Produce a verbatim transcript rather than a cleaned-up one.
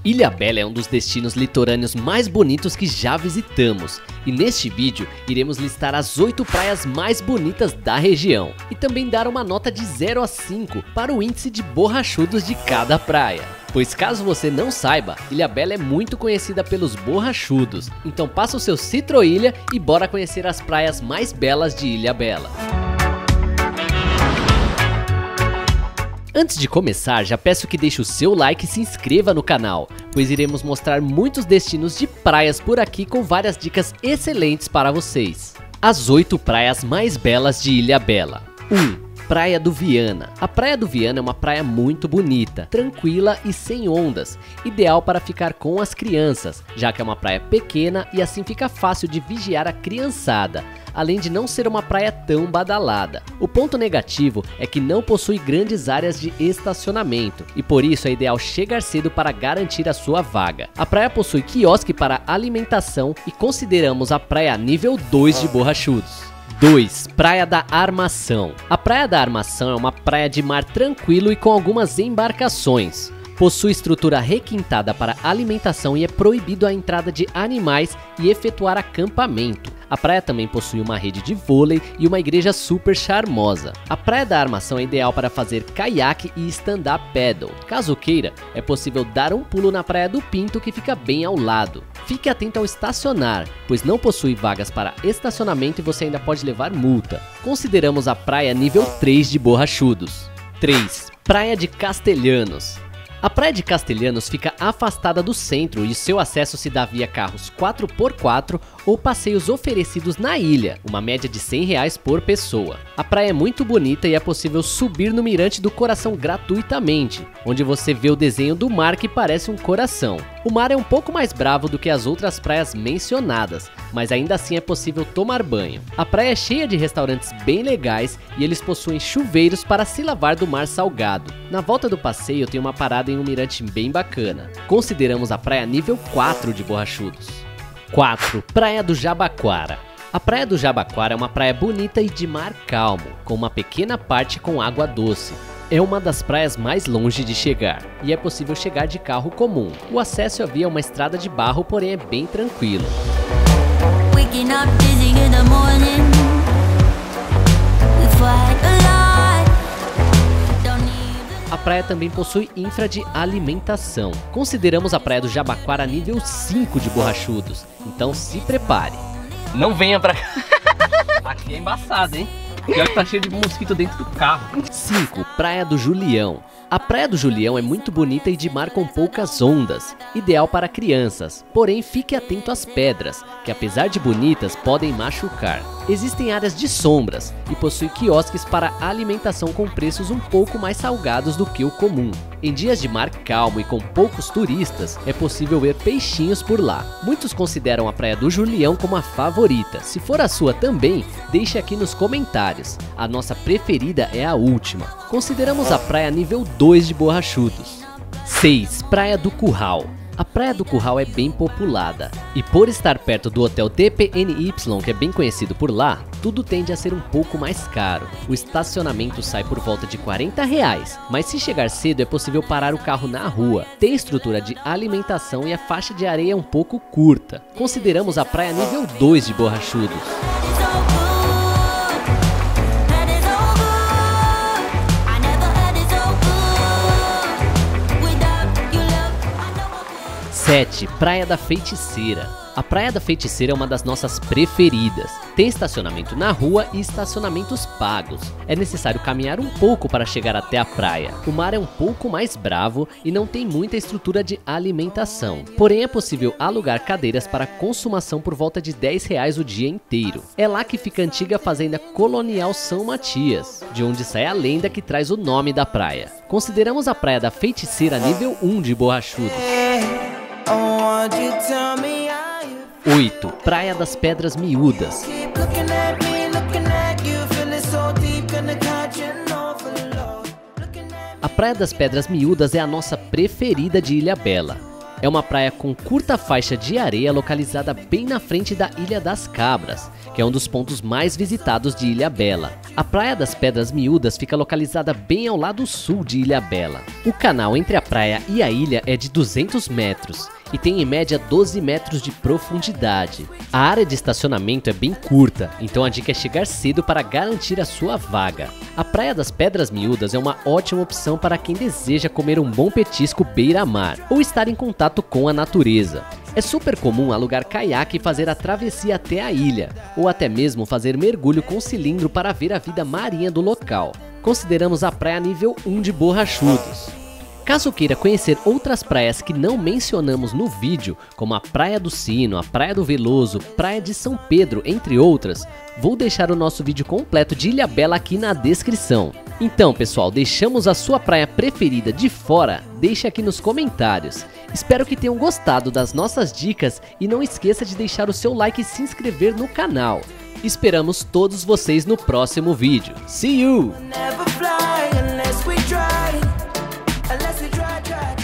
Ilhabela é um dos destinos litorâneos mais bonitos que já visitamos, e neste vídeo iremos listar as oito praias mais bonitas da região e também dar uma nota de zero a cinco para o índice de borrachudos de cada praia. Pois caso você não saiba, Ilhabela é muito conhecida pelos borrachudos, então passa o seu Citroilha e bora conhecer as praias mais belas de Ilhabela. Antes de começar, já peço que deixe o seu like e se inscreva no canal, pois iremos mostrar muitos destinos de praias por aqui com várias dicas excelentes para vocês. As oito praias mais belas de Ilhabela. um. Praia do Viana. A Praia do Viana é uma praia muito bonita, tranquila e sem ondas, ideal para ficar com as crianças, já que é uma praia pequena e assim fica fácil de vigiar a criançada, além de não ser uma praia tão badalada. O ponto negativo é que não possui grandes áreas de estacionamento e por isso é ideal chegar cedo para garantir a sua vaga. A praia possui quiosque para alimentação e consideramos a praia nível dois de borrachudos. dois. Praia da Armação. A Praia da Armação é uma praia de mar tranquilo e com algumas embarcações. Possui estrutura requintada para alimentação e é proibido a entrada de animais e efetuar acampamento. A praia também possui uma rede de vôlei e uma igreja super charmosa. A Praia da Armação é ideal para fazer caiaque e stand-up paddle. Caso queira, é possível dar um pulo na Praia do Pinto, que fica bem ao lado. Fique atento ao estacionar, pois não possui vagas para estacionamento e você ainda pode levar multa. Consideramos a praia nível três de borrachudos. três. Praia de Castelhanos. A Praia de Castelhanos fica afastada do centro e seu acesso se dá via carros quatro por quatro ou passeios oferecidos na ilha, uma média de cem reais por pessoa. A praia é muito bonita e é possível subir no Mirante do Coração gratuitamente, onde você vê o desenho do mar que parece um coração. O mar é um pouco mais bravo do que as outras praias mencionadas, mas ainda assim é possível tomar banho. A praia é cheia de restaurantes bem legais e eles possuem chuveiros para se lavar do mar salgado. Na volta do passeio tem uma parada em um mirante bem bacana. Consideramos a praia nível quatro de borrachudos. quatro. Praia do Jabaquara. A Praia do Jabaquara é uma praia bonita e de mar calmo, com uma pequena parte com água doce. É uma das praias mais longe de chegar, e é possível chegar de carro comum. O acesso à via é uma estrada de barro, porém é bem tranquilo. A praia também possui infra de alimentação. Consideramos a Praia do Jabaquara nível cinco de borrachudos, então se prepare. Não venha pra cá. Aqui é embaçado, hein? Pior que tá cheio de mosquito dentro do carro. cinco. Praia do Julião. A Praia do Julião é muito bonita e de mar com poucas ondas, ideal para crianças, porém fique atento às pedras, que apesar de bonitas, podem machucar. Existem áreas de sombras e possui quiosques para alimentação com preços um pouco mais salgados do que o comum. Em dias de mar calmo e com poucos turistas, é possível ver peixinhos por lá. Muitos consideram a Praia do Julião como a favorita. Se for a sua também, deixe aqui nos comentários. A nossa preferida é a última. Consideramos a praia nível dois de borrachudos. seis. Praia do Curral. A Praia do Curral é bem populada, e por estar perto do Hotel D P N Y, que é bem conhecido por lá, tudo tende a ser um pouco mais caro. O estacionamento sai por volta de quarenta reais, mas se chegar cedo é possível parar o carro na rua. Tem estrutura de alimentação e a faixa de areia é um pouco curta. Consideramos a praia nível dois de borrachudos. sete. Praia da Feiticeira. A Praia da Feiticeira é uma das nossas preferidas. Tem estacionamento na rua e estacionamentos pagos. É necessário caminhar um pouco para chegar até a praia. O mar é um pouco mais bravo e não tem muita estrutura de alimentação. Porém é possível alugar cadeiras para consumação por volta de dez reais o dia inteiro. É lá que fica a antiga fazenda colonial São Matias, de onde sai a lenda que traz o nome da praia. Consideramos a Praia da Feiticeira nível um de borrachudos. oito. Praia das Pedras Miúdas. A Praia das Pedras Miúdas é a nossa preferida de Ilhabela. É uma praia com curta faixa de areia localizada bem na frente da Ilha das Cabras, que é um dos pontos mais visitados de Ilhabela. A Praia das Pedras Miúdas fica localizada bem ao lado sul de Ilhabela. O canal entre a praia e a ilha é de duzentos metros e tem em média doze metros de profundidade. A área de estacionamento é bem curta, então a dica é chegar cedo para garantir a sua vaga. A Praia das Pedras Miúdas é uma ótima opção para quem deseja comer um bom petisco beira-mar ou estar em contato com a natureza. É super comum alugar caiaque e fazer a travessia até a ilha, ou até mesmo fazer mergulho com cilindro para ver a vida marinha do local. Consideramos a praia nível um de Borrachudos. Caso queira conhecer outras praias que não mencionamos no vídeo, como a Praia do Sino, a Praia do Veloso, Praia de São Pedro, entre outras, vou deixar o nosso vídeo completo de Ilhabela aqui na descrição. Então pessoal, deixamos a sua praia preferida de fora? Deixe aqui nos comentários. Espero que tenham gostado das nossas dicas e não esqueça de deixar o seu like e se inscrever no canal. Esperamos todos vocês no próximo vídeo. See you! Unless we try, try.